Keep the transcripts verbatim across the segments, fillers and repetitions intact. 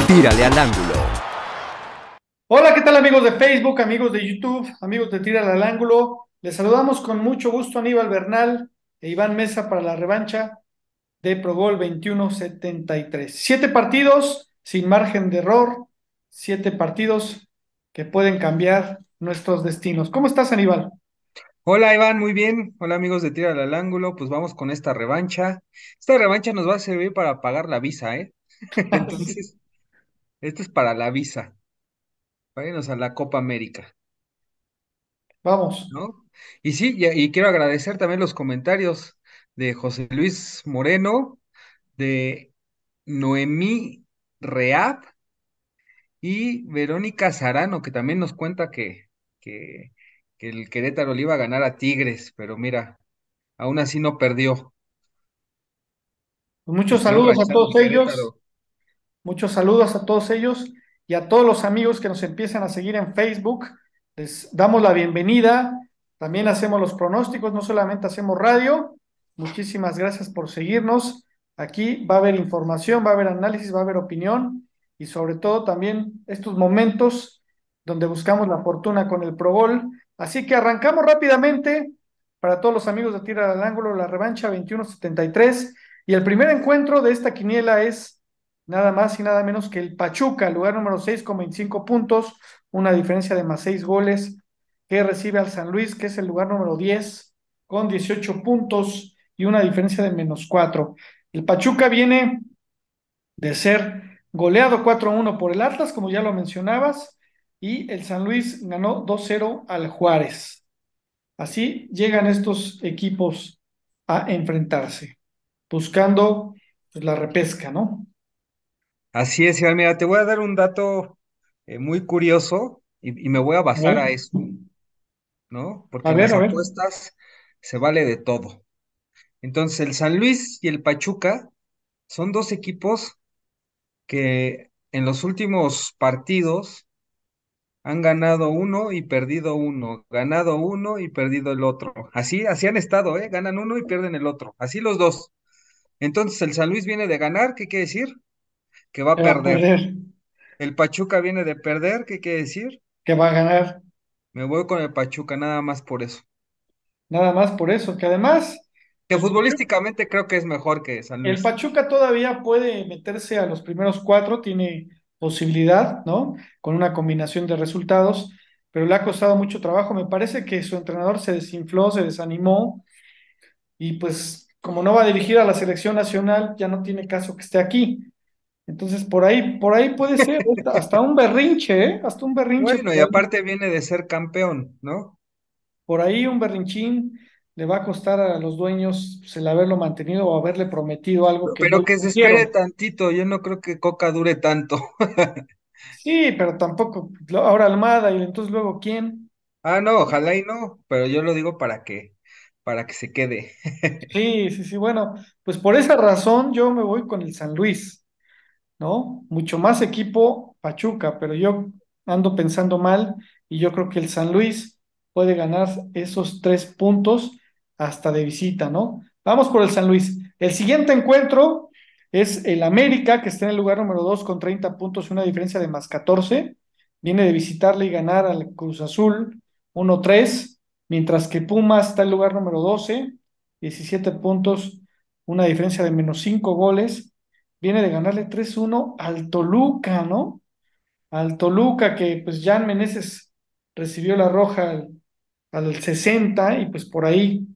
Tírale al ángulo. Hola, ¿qué tal amigos de Facebook, amigos de YouTube, amigos de Tírale al Ángulo? Les saludamos con mucho gusto Aníbal Bernal e Iván Mesa para la revancha de Pro Bowl veintiuno setenta y tres. Siete partidos sin margen de error, siete partidos que pueden cambiar nuestros destinos. ¿Cómo estás, Aníbal? Hola Iván, muy bien. Hola amigos de Tírale al Ángulo, pues vamos con esta revancha. Esta revancha nos va a servir para pagar la visa, ¿eh? Sí. Entonces, esto es para la visa, para irnos a la Copa América, Vamos. ¿no? Y sí, y, y quiero agradecer también los comentarios de José Luis Moreno, de Noemí Reab y Verónica Sarano, que también nos cuenta que, que, que el Querétaro le iba a ganar a Tigres, pero mira, aún así no perdió. Pues muchos Le siguió saludos a rachando todos el ellos. Querétaro. Muchos saludos a todos ellos y a todos los amigos que nos empiezan a seguir en Facebook. Les damos la bienvenida. También hacemos los pronósticos, no solamente hacemos radio. Muchísimas gracias por seguirnos. Aquí va a haber información, va a haber análisis, va a haber opinión y sobre todo también estos momentos donde buscamos la fortuna con el Pro Bowl. Así que arrancamos rápidamente para todos los amigos de Tira al Ángulo, la revancha veintiuno setenta y tres. Y el primer encuentro de esta quiniela es nada más y nada menos que el Pachuca, lugar número seis con veinticinco puntos, una diferencia de más seis goles, que recibe al San Luis, que es el lugar número diez con dieciocho puntos y una diferencia de menos cuatro. El Pachuca viene de ser goleado cuatro a uno por el Atlas, como ya lo mencionabas, y el San Luis ganó dos cero al Juárez. Así llegan estos equipos a enfrentarse, buscando pues, la repesca, ¿no? Así es, Iván. Mira, te voy a dar un dato eh, muy curioso y, y me voy a A basar ver, a eso, ¿no? a Porque en ver, las a ver. apuestas se vale de todo. Entonces, el San Luis y el Pachuca son dos equipos que en los últimos partidos han ganado uno y perdido uno, ganado uno y perdido el otro. Así, así han estado, ¿eh? Ganan uno y pierden el otro. Así los dos. Entonces, el San Luis viene de ganar, ¿qué quiere decir? Que va a Que va a perder. perder, El Pachuca viene de perder, ¿qué quiere decir? que va a ganar, Me voy con el Pachuca, nada más por eso. nada más por eso, que además, Que pues futbolísticamente creo que es mejor que San el Luis. Pachuca todavía puede meterse a los primeros cuatro, tiene posibilidad, ¿no? Con una combinación de resultados, pero le ha costado mucho trabajo. Me parece que su entrenador se desinfló, se desanimó y pues como no va a dirigir a la selección nacional, ya no tiene caso que esté aquí. Entonces, por ahí, por ahí puede ser hasta hasta un berrinche, ¿eh? Hasta un berrinche Bueno, y por ahí. aparte viene de ser campeón, ¿no? Por ahí un berrinchín le va a costar a los dueños pues, el haberlo mantenido o haberle prometido algo que no Pero le que se espere cumplieron. tantito, yo no creo que Coca dure tanto. Sí, pero tampoco, lo- ahora Almada y entonces luego ¿quién? Ah, no, ojalá y no, pero yo lo digo para que, para que se quede. Sí, sí, sí, bueno, pues por esa razón yo me voy con el San Luis, ¿no? Mucho más equipo Pachuca, pero yo ando pensando mal y yo creo que el San Luis puede ganar esos tres puntos hasta de visita, ¿no? Vamos por el San Luis. El siguiente encuentro es el América, que está en el lugar número dos con treinta puntos y una diferencia de más catorce. Viene de visitarle y ganar al Cruz Azul uno tres, mientras que Pumas está en el lugar número doce, diecisiete puntos, una diferencia de menos cinco goles. Viene de ganarle tres uno al Toluca, ¿no? Al Toluca que pues Jan Meneses recibió la roja al, al sesenta y pues por ahí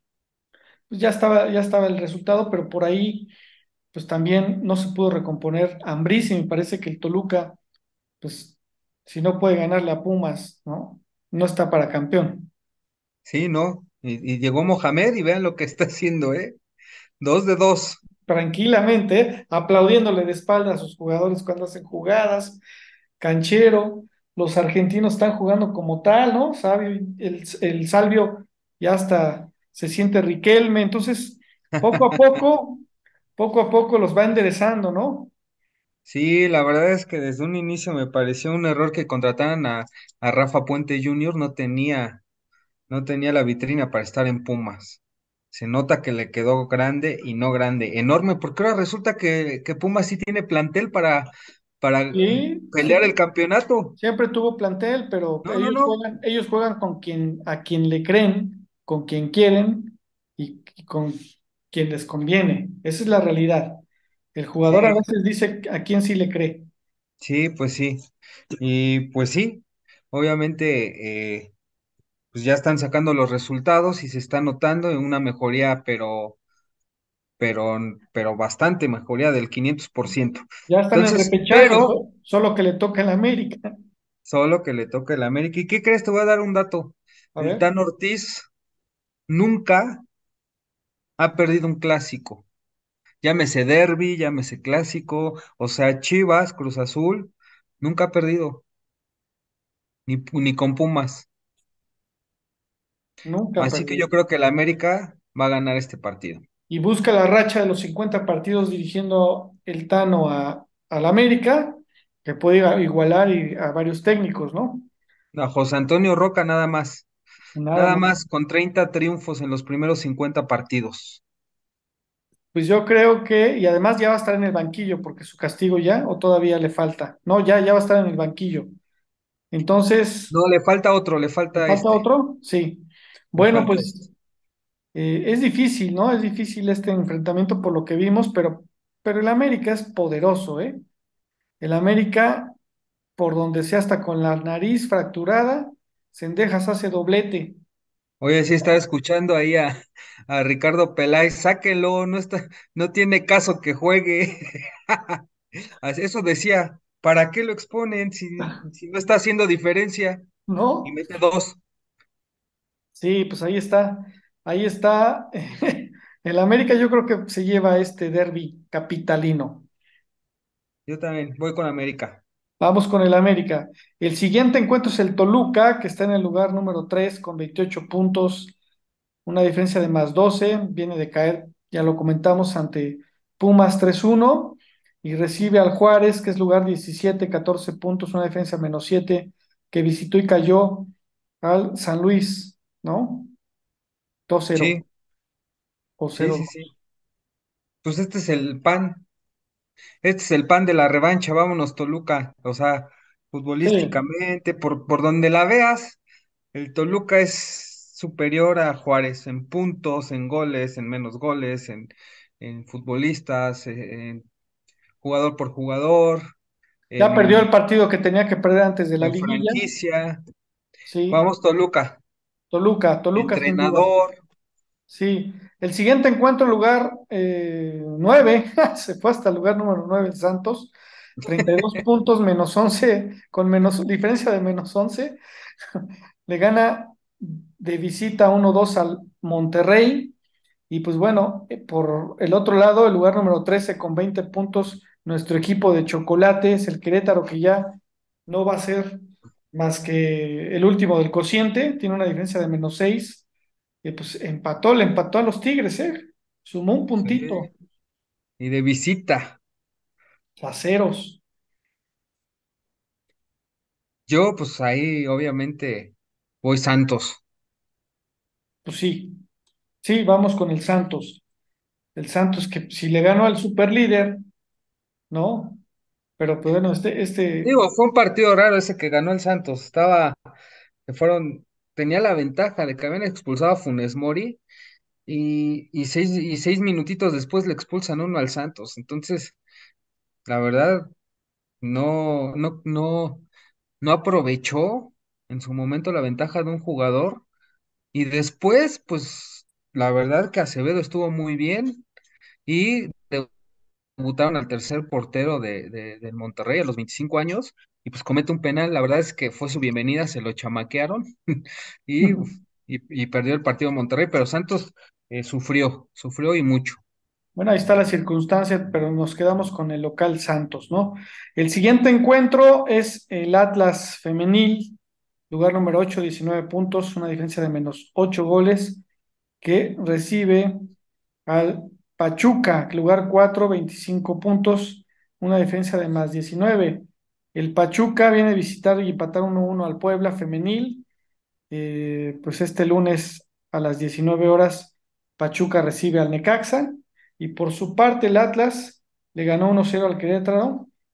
pues ya estaba, ya estaba el resultado, pero por ahí pues también no se pudo recomponer Ambriz y me parece que el Toluca pues si no puede ganarle a Pumas, ¿no? No está para campeón. Sí, ¿no? Y, y llegó Mohamed y vean lo que está haciendo, ¿eh? Dos de dos. Tranquilamente, ¿eh? Aplaudiéndole de espalda a sus jugadores cuando hacen jugadas, canchero, los argentinos están jugando como tal, ¿no? Sabio, el, el Salvio ya hasta se siente Riquelme, entonces poco a poco, poco a poco los va enderezando, ¿no? Sí, la verdad es que desde un inicio me pareció un error que contrataran a, a Rafa Puente junior, no tenía, no tenía la vitrina para estar en Pumas. Se nota que le quedó grande y no grande, enorme, porque ahora resulta que, que Pumas sí tiene plantel para, para Sí, pelear el sí, campeonato. siempre tuvo plantel, pero No, no, ellos no. juegan, ellos juegan con quien, a quien le creen, con quien quieren y, y con quien les conviene. Esa es la realidad. El jugador a Sí, veces dice a quién sí le cree. sí, pues sí. Y pues sí, obviamente, eh, pues ya están sacando los resultados y se está notando en una mejoría, pero, pero, pero bastante mejoría del quinientos por ciento. Ya están en Entonces, repechaje, pero so- solo que le toca en la América. solo que le toca el América. ¿Y qué crees? Te voy a dar un dato. A El ver, Tan Ortiz nunca ha perdido un clásico. Llámese derbi, llámese clásico, o sea, Chivas, Cruz Azul, nunca ha perdido, ni, ni con Pumas. nunca Así que perdió. yo creo que el América va a ganar este partido. Y busca la racha de los cincuenta partidos dirigiendo el Tano a, al América, que puede igualar y- a varios técnicos, ¿no? A José Antonio Roca nada más, Nada nada más. más con treinta triunfos en los primeros cincuenta partidos. Pues yo creo que, y además ya va a estar en el banquillo, porque su castigo ya, o todavía le falta. No, ya, ya va a estar en el banquillo. Entonces, No, le falta otro, le ¿le falta falta este, otro? Sí. le Bueno, falta pues este. eh, es difícil, ¿no? Es difícil este enfrentamiento por lo que vimos, pero, pero el América es poderoso, ¿eh? El América, por donde sea, hasta con la nariz fracturada, Cendejas hace doblete. Oye, sí estaba escuchando ahí a, a Ricardo Peláez, sáquenlo, no está, no tiene caso que juegue. Así- Eso decía, ¿para qué lo exponen si, si no está haciendo diferencia? Y ¿No? mete dos. Sí, pues ahí está. Ahí está. El América yo creo que se lleva este derbi capitalino. Yo también voy con América. Vamos con el América. El siguiente encuentro es el Toluca, que está en el lugar número tres con veintiocho puntos, una diferencia de más doce. Viene de caer, ya lo comentamos, ante Pumas tres uno. Y recibe al Juárez, que es lugar diecisiete, catorce puntos, una diferencia de menos siete, que visitó y cayó al San Luis, ¿no? Dos cero Sí, o sí, cero sí, dos. sí. Pues este es el pan, este es el pan de la revancha, vámonos, Toluca. O sea, Sí, futbolísticamente, por, por donde la veas, el Toluca es superior a Juárez en puntos, en goles, en menos goles, en, en futbolistas, eh, en jugador por jugador, ya perdió el en, partido que tenía que perder antes de la en liguilla. franquicia. Sí, Vamos, Toluca. Toluca, Toluca sin duda. Entrenador. Sí, el siguiente encuentro, lugar eh, nueve, se fue hasta el lugar número nueve el Santos, treinta y dos puntos, menos once, con menos diferencia de menos once, le gana de visita uno dos al Monterrey. Y pues bueno, eh, por el otro lado, el lugar número trece con veinte puntos, nuestro equipo de chocolates, el Querétaro, que ya no va a ser más que el último del cociente, tiene una diferencia de menos seis. Y pues empató, le empató a los Tigres, ¿eh? Sumó un Sí. puntito, Y de visita. a ceros. Yo, pues ahí, obviamente, voy Santos. Pues sí, sí, vamos con el Santos. El Santos que si le ganó al superlíder, ¿no? Pero pues bueno, este, este, Digo, fue un partido raro ese que ganó el Santos. Estaba, que fueron, tenía la ventaja de que habían expulsado a Funes Mori y, y seis, y seis minutitos después le expulsan uno al Santos. Entonces, la verdad, no, no, no, no aprovechó en su momento la ventaja de un jugador. Y después, pues, la verdad que Acevedo estuvo muy bien y debutaron al tercer portero de, de, del Monterrey a los veinticinco años y pues comete un penal. La verdad es que fue su bienvenida, se lo chamaquearon y, y, y perdió el partido Monterrey, pero Santos eh, sufrió, sufrió y mucho. bueno, ahí está la circunstancia, pero nos quedamos con el local Santos, ¿no? El siguiente encuentro es el Atlas femenil, lugar número ocho, diecinueve puntos, una diferencia de menos ocho goles, que recibe al Pachuca, lugar cuatro, veinticinco puntos, una defensa de más diecinueve. El Pachuca viene a visitar y empatar uno uno al Puebla femenil. Eh, pues este lunes a las diecinueve horas, Pachuca recibe al Necaxa. Y por su parte, el Atlas le ganó uno cero al Querétaro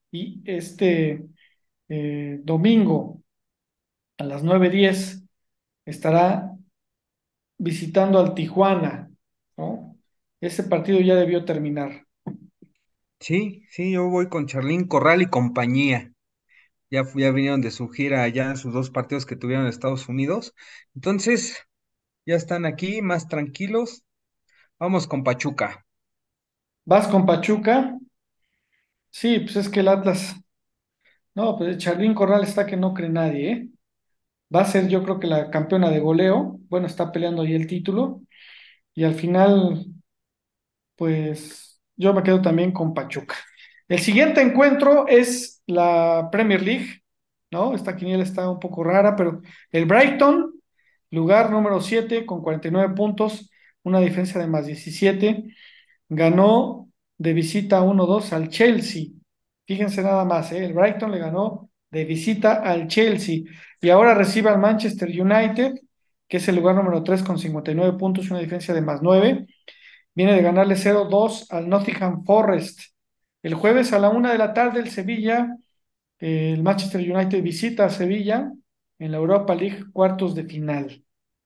y este eh, domingo a las nueve diez estará visitando al Tijuana, ¿no? Ese partido ya debió terminar. Sí, sí, yo voy con Charlín Corral y compañía. Ya, fu- ya vinieron de su gira allá en sus dos partidos que tuvieron en Estados Unidos. Entonces, ya están aquí más tranquilos. Vamos con Pachuca. ¿Vas con Pachuca? Sí, pues es que el Atlas, no, pues el Charlín Corral está que no cree nadie, ¿eh? Va a ser yo creo que la campeona de goleo, bueno, está peleando ahí el título y al final, pues yo me quedo también con Pachuca. El siguiente encuentro es la Premier League, ¿no? Esta quiniela está un poco rara, pero el Brighton, lugar número siete con cuarenta y nueve puntos, una diferencia de más diecisiete, ganó de visita uno dos al Chelsea. Fíjense nada más, ¿eh? El Brighton le ganó de visita al Chelsea y ahora recibe al Manchester United, que es el lugar número tres con cincuenta y nueve puntos, una diferencia de más nueve. Viene de ganarle cero dos al Nottingham Forest. El jueves a la una de la tarde el Sevilla, eh, el Manchester United visita a Sevilla en la Europa League cuartos de final.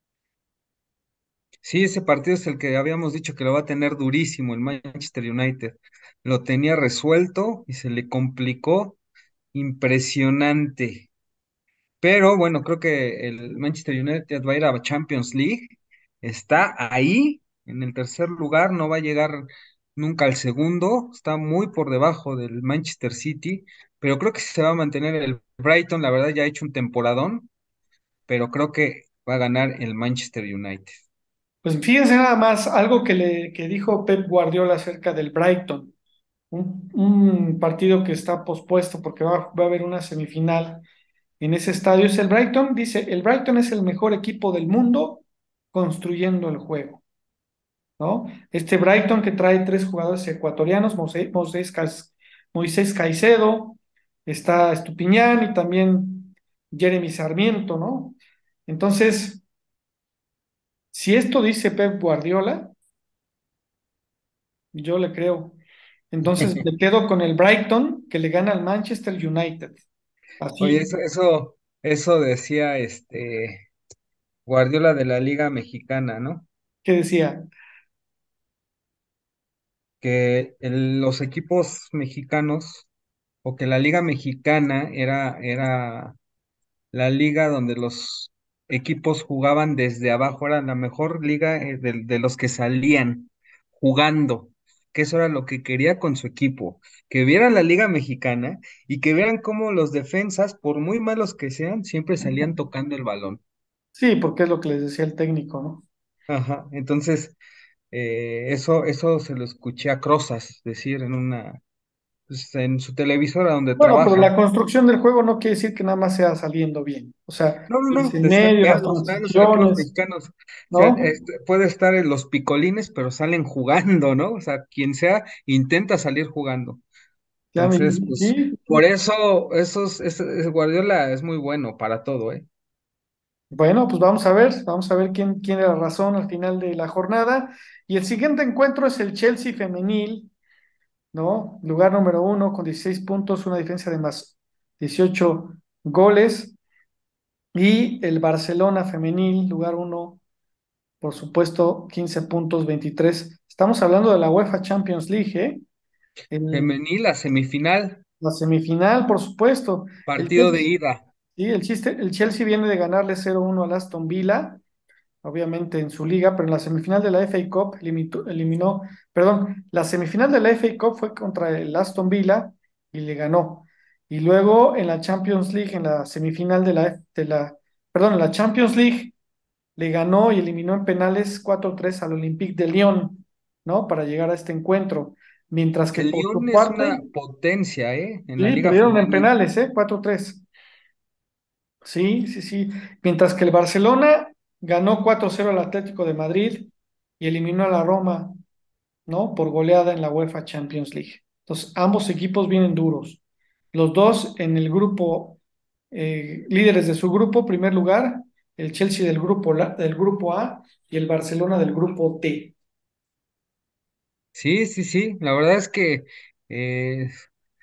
Sí, ese partido es el que habíamos dicho que lo va a tener durísimo el Manchester United. Lo tenía resuelto y se le complicó impresionante. Pero bueno, creo que el Manchester United va a ir a Champions League. Está ahí en el tercer lugar, no va a llegar nunca al segundo. Está muy por debajo del Manchester City, pero creo que se va a mantener el Brighton. La verdad ya ha hecho un temporadón, pero creo que va a ganar el Manchester United. Pues fíjense nada más algo que, le, que dijo Pep Guardiola acerca del Brighton. Un, un partido que está pospuesto porque va, va a haber una semifinal en ese estadio. Es el Brighton, dice, el Brighton es el mejor equipo del mundo construyendo el juego, ¿no? Este Brighton que trae tres jugadores ecuatorianos, Moisés, Moisés, Cas- Moisés Caicedo, está Estupiñán y también Jeremy Sarmiento, ¿no? Entonces, si esto dice Pep Guardiola, yo le creo. Entonces, me quedo con el Brighton que le gana al Manchester United. Oye, Así eso, eso, eso decía este Guardiola de la Liga Mexicana, ¿no? que decía, Que el- los equipos mexicanos o que la Liga Mexicana era, era la liga donde los equipos jugaban desde abajo, era la mejor liga eh, de, de los que salían jugando, que eso era lo que quería con su equipo, que vieran la Liga Mexicana y que vieran cómo los defensas, por muy malos que sean, siempre salían tocando el balón. sí, porque es lo que les decía el técnico, ¿no? Ajá, entonces eh, eso, eso se lo escuché a Crozas decir en una, pues, en su televisora donde Bueno, pero la trabaja. construcción del juego no quiere decir que nada más sea saliendo bien. O sea, No, no, es no, en decía medio, que ah, las los, ah, los equipos transiciones, mexicanos, o sea, ¿no? este, puede estar en los picolines, pero salen jugando, ¿no? O sea, quien sea, intenta salir jugando. Ya me, Entonces, pues, sí, por sí. eso, esos, ese, ese Guardiola es muy bueno para todo, ¿eh? Bueno, pues vamos a ver, vamos a ver quién tiene la razón al final de la jornada. Y el siguiente encuentro es el Chelsea femenil, ¿no? Lugar número uno con dieciséis puntos, una diferencia de más dieciocho goles. Y el Barcelona femenil, lugar uno, por supuesto, quince puntos, veintitrés. Estamos hablando de la UEFA Champions League, ¿eh? El- Femenil, la semifinal, la semifinal, por supuesto. El partido de Chelsea, ida. sí, el, chiste, el Chelsea viene de ganarle cero uno al Aston Villa, obviamente en su liga, pero en la semifinal de la F A Cup eliminó, eliminó, perdón, la semifinal de la F A Cup fue contra el Aston Villa y le ganó. Y luego en la Champions League, en la semifinal de la, de la, perdón, en la Champions League le ganó y eliminó en penales cuatro tres al Olympique de Lyon, ¿no? Para llegar a este encuentro. Mientras que El por Lyon su es una parte, potencia, ¿eh? En la sí, liga perdieron en femenil. penales, ¿eh? cuatro tres. Sí, sí, sí. Mientras que el Barcelona ganó cuatro cero al Atlético de Madrid y eliminó a la Roma, ¿no? Por goleada en la UEFA Champions League. Entonces, ambos equipos vienen duros. Los dos en el grupo, eh, líderes de su grupo, primer lugar, el Chelsea del grupo, la- del grupo A y el Barcelona del grupo D. Sí, sí, sí, la verdad es que eh,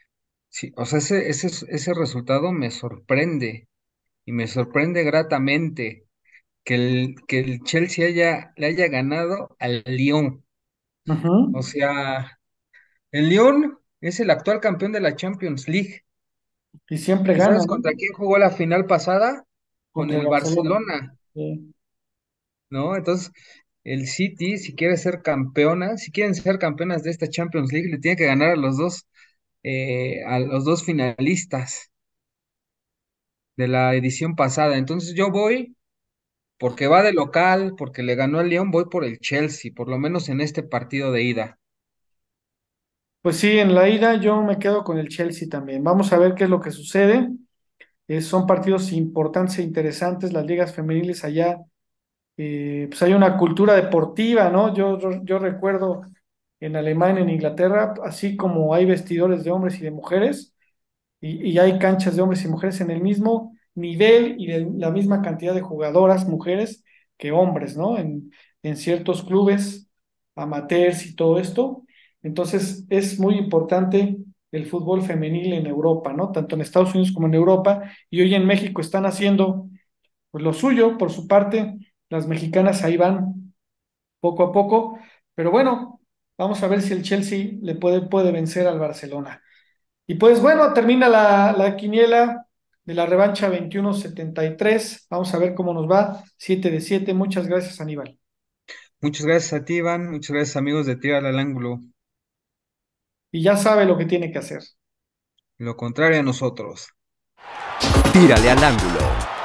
Sí, o sea, ese, ese, ese resultado me sorprende y me sorprende gratamente que el, que el Chelsea haya, le haya ganado al Lyon. O Ujú. sea, el Lyon es el actual campeón de la Champions League. Y siempre ¿Y sabes gana, ¿no? contra quién jugó la final pasada? Con Contra el el Barcelona. Barcelona, Sí. ¿no? Entonces, el City, si quiere ser campeona, si quieren ser campeonas de esta Champions League, le tiene que ganar a los dos, eh, a los dos finalistas de la edición pasada. Entonces, yo voy, porque va de local, porque le ganó al León, voy por el Chelsea, por lo menos en este partido de ida. Pues sí, en la ida yo me quedo con el Chelsea también. Vamos a ver qué es lo que sucede. Eh, son partidos importantes e interesantes. Las ligas femeniles allá, eh, pues hay una cultura deportiva, ¿no? Yo, yo, yo recuerdo en Alemania, en Inglaterra, así como hay vestidores de hombres y de mujeres, y, y hay canchas de hombres y mujeres en el mismo nivel y de la misma cantidad de jugadoras, mujeres, que hombres, ¿no? En, en ciertos clubes amateurs y todo esto. Entonces, es muy importante el fútbol femenil en Europa, ¿no? Tanto en Estados Unidos como en Europa. Y hoy en México están haciendo pues, lo suyo por su parte. Las mexicanas ahí van poco a poco. Pero bueno, vamos a ver si el Chelsea le puede, puede vencer al Barcelona. Y pues bueno, termina la, la quiniela de la revancha veintiuno setenta y tres. Vamos a ver cómo nos va. Siete de siete. Muchas gracias, Aníbal. Muchas gracias a ti, Iván. Muchas gracias, amigos de Tira al Ángulo. Y ya sabe lo que tiene que hacer. Lo contrario a nosotros. Tírale al ángulo.